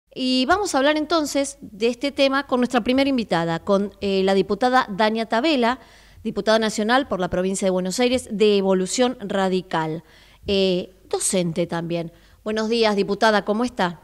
Y vamos a hablar entonces de este tema con nuestra primera invitada, con la diputada Dania Tabela, diputada nacional por la provincia de Buenos Aires de Evolución Radical, docente también. Buenos días, diputada, ¿cómo está?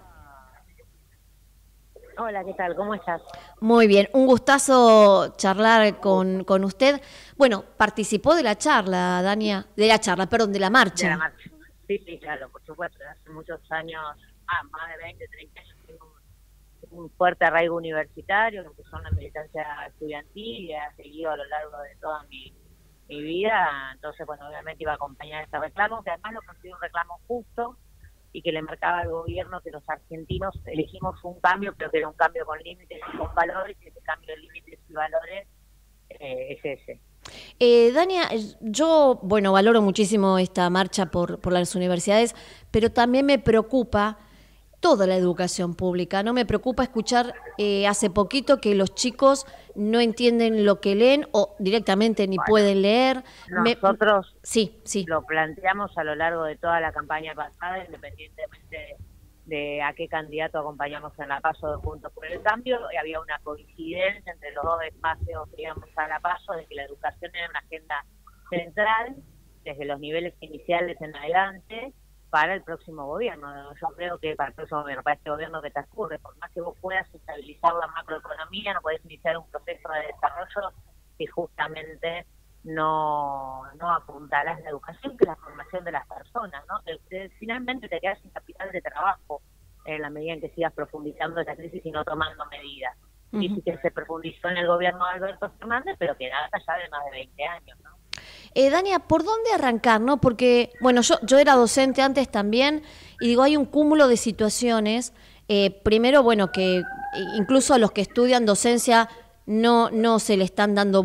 Hola, ¿qué tal? ¿Cómo estás? Muy bien, un gustazo charlar con usted. Bueno, participó de la charla, Dania, de la charla, perdón, de la De la marcha. marcha. Sí, sí, claro, por supuesto. Hace muchos años, más de 20, 30 años, tengo un fuerte arraigo universitario, lo que son la militancia estudiantil, y ha seguido a lo largo de toda mi vida. Entonces, bueno, obviamente iba a acompañar este reclamo, que además lo considero un reclamo justo y que le marcaba al gobierno que los argentinos elegimos un cambio, pero que era un cambio con límites y con valores, y ese cambio de límites y valores es ese. Dania, yo, bueno, valoro muchísimo esta marcha por las universidades, pero también me preocupa toda la educación pública, ¿no? Me preocupa escuchar hace poquito que los chicos no entienden lo que leen o directamente ni Bueno, pueden leer. nosotros Sí, sí. lo planteamos a lo largo de toda la campaña pasada, independientemente de a qué candidato acompañamos en la PASO de Juntos por el Cambio, y había una coincidencia entre los dos espacios, digamos, a la PASO, de que la educación era una agenda central, desde los niveles iniciales en adelante, para el próximo gobierno. Yo creo que para el próximo gobierno, para este gobierno que transcurre, por más que vos puedas estabilizar la macroeconomía, no podés iniciar un proceso de desarrollo que justamente no apuntarás la educación, que es la formación de las personas, ¿no? Finalmente te quedas sin capital de trabajo en la medida en que sigas profundizando esta crisis y no tomando medidas. Ujú. Crisis que se profundizó en el gobierno de Alberto Fernández, pero que data ya de más de 20 años, ¿no? Dania, ¿por dónde arrancar, no? Porque, bueno, yo era docente antes también y digo, hay un cúmulo de situaciones. Primero, bueno, que incluso a los que estudian docencia no se le están dando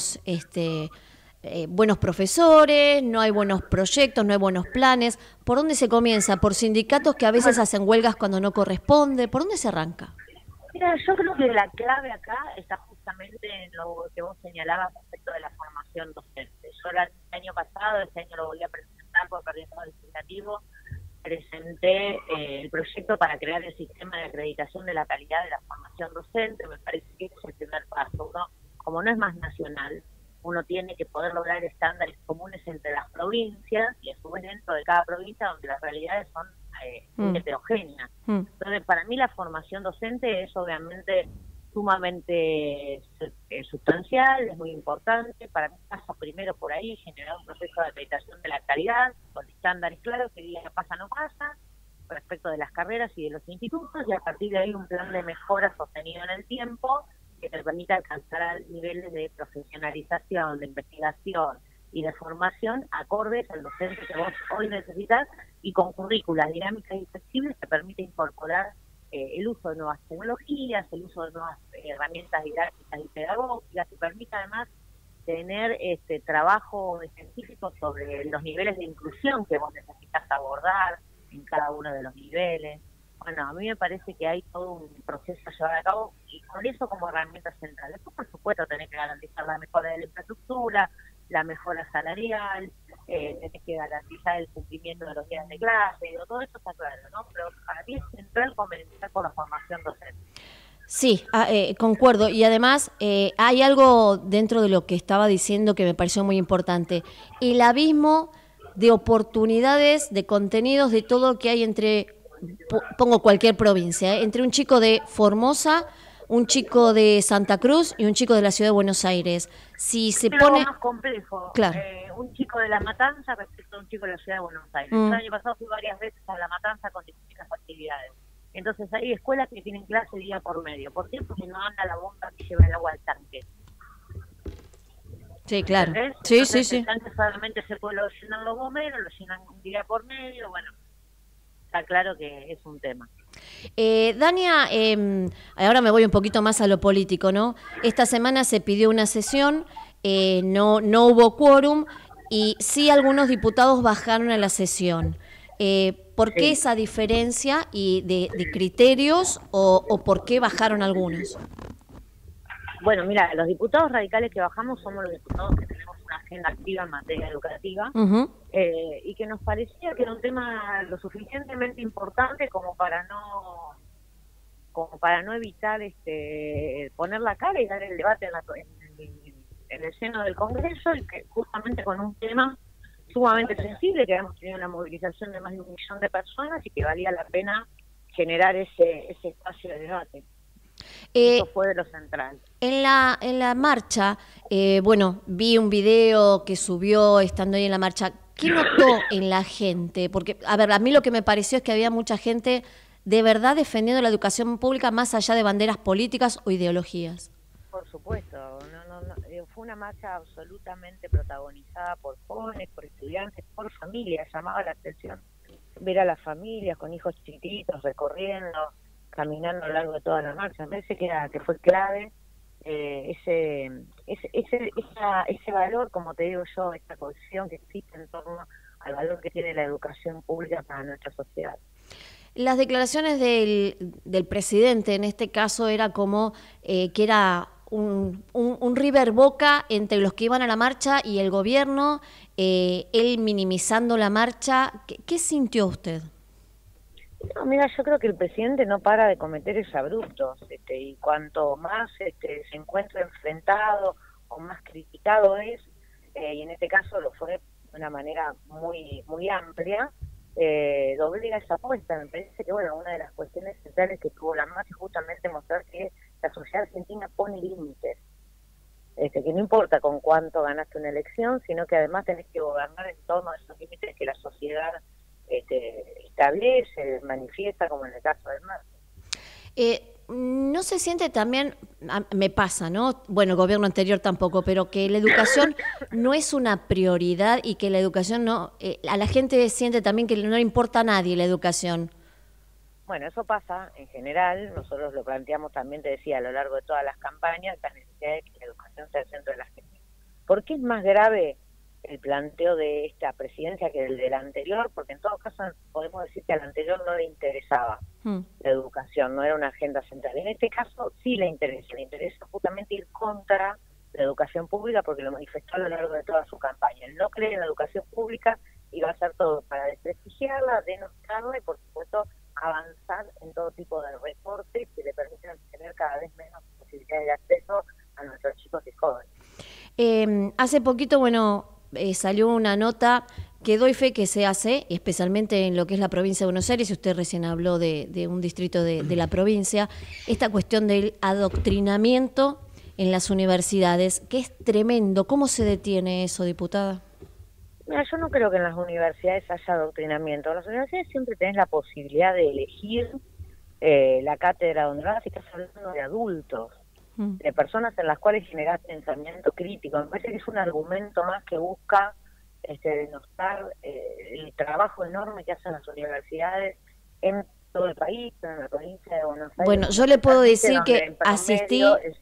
buenos profesores, no hay buenos proyectos, no hay buenos planes. ¿Por dónde se comienza? ¿Por sindicatos que a veces Bueno, hacen huelgas cuando no corresponde? ¿Por dónde se arranca? mira, yo creo que la clave acá está justamente en lo que vos señalabas respecto de la formación docente. Yo el año pasado, este año lo volví a presentar por periodo legislativo, presenté el proyecto para crear el sistema de acreditación de la calidad de la formación docente. Me parece que ese es el primer paso. Uno, como no es más nacional, uno tiene que poder lograr estándares comunes entre las provincias y a su vez dentro de cada provincia, donde las realidades son muy Mm, heterogéneas. mm, Entonces, para mí la formación docente es obviamente sumamente sustancial, es muy importante. Para mí pasa primero por ahí, generar un proceso de acreditación de la calidad, con estándares claros que diga pasa no pasa, respecto de las carreras y de los institutos, y a partir de ahí un plan de mejora sostenido en el tiempo que te permita alcanzar niveles de profesionalización, de investigación y de formación acordes al docente que vos hoy necesitas, y con currículas dinámicas y flexibles que permite incorporar el uso de nuevas tecnologías, el uso de nuevas herramientas didácticas y pedagógicas, que permite además tener trabajo específico sobre los niveles de inclusión que vos necesitas abordar en cada uno de los niveles. Bueno, a mí me parece que hay todo un proceso a llevar a cabo, y con eso como herramienta central. Después, por supuesto, tenés que garantizar la mejora de la infraestructura, la mejora salarial, tenés que garantizar el cumplimiento de los días de clase, todo eso está claro, ¿no? Pero para mí es central comenzar por la formación docente. Sí, concuerdo. Y además hay algo dentro de lo que estaba diciendo que me pareció muy importante. El abismo de oportunidades, de contenidos, de todo lo que hay pongo cualquier provincia, entre un chico de Formosa, un chico de Santa Cruz y un chico de la ciudad de Buenos Aires. Si se Pero algo pone, más complejo, claro. un chico de La Matanza respecto a un chico de la ciudad de Buenos Aires. Yo Mm. el año pasado fui varias veces a La Matanza con distintas actividades. Entonces hay escuelas que tienen clase día por medio. ¿Por qué? Porque no anda la bomba que lleva el agua al tanque. Sí, ¿Me claro. entendés? Sí, sí, Entonces el sí. tanque solamente se puede llenar los bomberos, lo llenan un día por medio. Bueno, está claro que es un tema. Dania, ahora me voy un poquito más a lo político, ¿no? Esta semana se pidió una sesión, no hubo quórum y sí algunos diputados bajaron a la sesión. ¿Por qué Sí. esa diferencia y de criterios o por qué bajaron algunos? Bueno, mira, los diputados radicales que bajamos somos los diputados que tenemos una agenda activa en materia educativa, Ujú. y que nos parecía que era un tema lo suficientemente importante como para para no evitar poner la cara y dar el debate en el seno del Congreso, y que justamente con un tema sumamente sensible, que habíamos tenido una movilización de más de 1 millón de personas y que valía la pena generar ese espacio de debate. Eso fue de lo central. En la marcha, bueno, vi un video que subió estando ahí en la marcha. ¿Qué notó en la gente? Porque, a ver, a mí lo que me pareció es que había mucha gente de verdad defendiendo la educación pública más allá de banderas políticas o ideologías. Por supuesto, fue una marcha absolutamente protagonizada por jóvenes, por estudiantes, por familias. Llamaba la atención ver a las familias con hijos chiquititos recorriendo, caminando a lo largo de toda la marcha. Me parece que fue clave ese valor, como te digo yo, esta cohesión que existe en torno al valor que tiene la educación pública para nuestra sociedad. Las declaraciones del presidente, en este caso, era como que era un River Boca entre los que iban a la marcha y el gobierno, él minimizando la marcha. ¿Qué sintió usted? No, mira, yo creo que el presidente no para de cometer exabruptos, y cuanto más se encuentra enfrentado o más criticado es, y en este caso lo fue de una manera muy muy amplia, doblega esa apuesta. Me parece que, bueno, una de las cuestiones centrales que tuvo la marcha es justamente mostrar que la sociedad argentina pone límites, que no importa con cuánto ganaste una elección, sino que además tenés que gobernar en torno a esos límites que la sociedad establece, manifiesta, como en el caso del mar. ¿No se siente también, me pasa, ¿no? Bueno, el gobierno anterior tampoco, pero que la educación no es una prioridad y que la educación no, a la gente siente también que no le importa a nadie la educación? Bueno, eso pasa en general, nosotros lo planteamos también, te decía, a lo largo de todas las campañas, la necesidad de que la educación sea el centro de la gente. ¿Por qué es más grave el planteo de esta presidencia que el del anterior? Porque en todo caso podemos decir que al anterior no le interesaba la educación, no era una agenda central. En este caso sí le interesa justamente ir contra la educación pública, porque lo manifestó a lo largo de toda su campaña. Él no cree en la educación pública y va a hacer todo para desprestigiarla, denostarla y, por supuesto, avanzar en todo tipo de recortes que le permitan tener cada vez menos posibilidades de acceso a nuestros chicos y jóvenes. Hace poquito, bueno, salió una nota que doy fe que se hace, especialmente en lo que es la provincia de Buenos Aires, y usted recién habló de un distrito de la provincia, esta cuestión del adoctrinamiento en las universidades, que es tremendo. ¿Cómo se detiene eso, diputada? Mira, yo no creo que en las universidades haya adoctrinamiento. En las universidades siempre tenés la posibilidad de elegir la cátedra donde vas, y estás hablando de adultos, de personas en las cuales generás pensamiento crítico. Me parece que es un argumento más que busca denostar el trabajo enorme que hacen las universidades en todo el país, en la provincia de Buenos Aires. Bueno, yo le puedo decir que asistí... El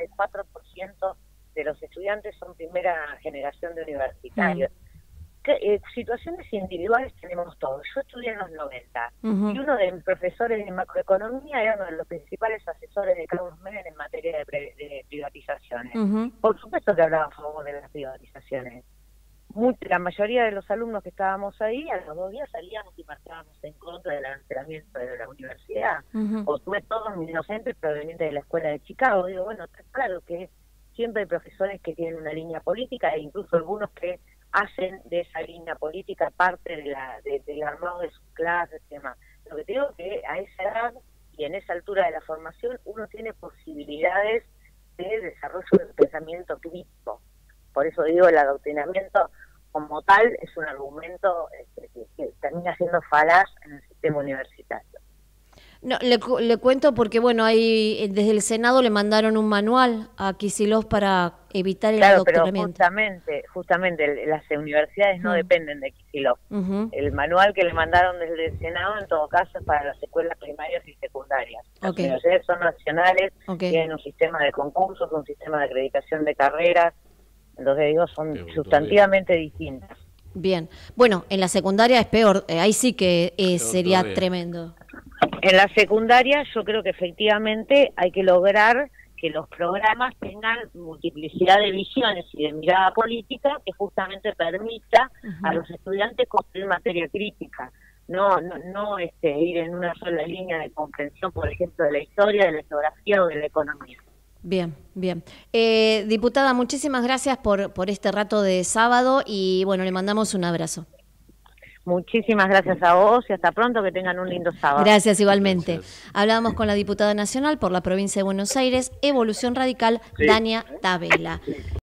74% de los estudiantes son primera generación de universitarios. Situaciones individuales tenemos todos. Yo estudié en los 90 y uno de mis profesores de macroeconomía era uno de los principales asesores de Carlos Menem en materia de privatizaciones. Por supuesto que hablaba a favor de las privatizaciones. La mayoría de los alumnos que estábamos ahí, a los 2 días salíamos y marchábamos en contra del arancelamiento de la universidad. O tuve todos mis docentes provenientes de la escuela de Chicago. Digo, bueno, está claro que siempre hay profesores que tienen una línea política, e incluso algunos que hacen de esa línea política parte del armado de sus clases y demás. Lo que te digo es que a esa edad y en esa altura de la formación uno tiene posibilidades de desarrollo del pensamiento crítico. Por eso digo, el adoctrinamiento como tal es un argumento que termina siendo falaz en el sistema universitario. No, le cuento porque, bueno, ahí desde el Senado le mandaron un manual a Kicillof para evitar el adoctrinamiento. Pero justamente las universidades no dependen de Kicillof. El manual que le mandaron desde el Senado, en todo caso, es para las escuelas primarias y secundarias. Las universidades son nacionales, tienen un sistema de concursos, un sistema de acreditación de carreras, entonces digo, son sustantivamente distintas. Bien, bueno, en la secundaria es peor, ahí sí que sería tremendo. En la secundaria yo creo que efectivamente hay que lograr que los programas tengan multiplicidad de visiones y de mirada política que justamente permita a los estudiantes construir materia crítica. no ir en una sola línea de comprensión, por ejemplo, de la historia, de la geografía o de la economía. Bien, bien. Diputada, muchísimas gracias por este rato de sábado y bueno, le mandamos un abrazo. Muchísimas gracias a vos y hasta pronto, que tengan un lindo sábado. Gracias igualmente. Gracias. Hablábamos con la diputada nacional por la provincia de Buenos Aires, Evolución Radical, Dania Tabela.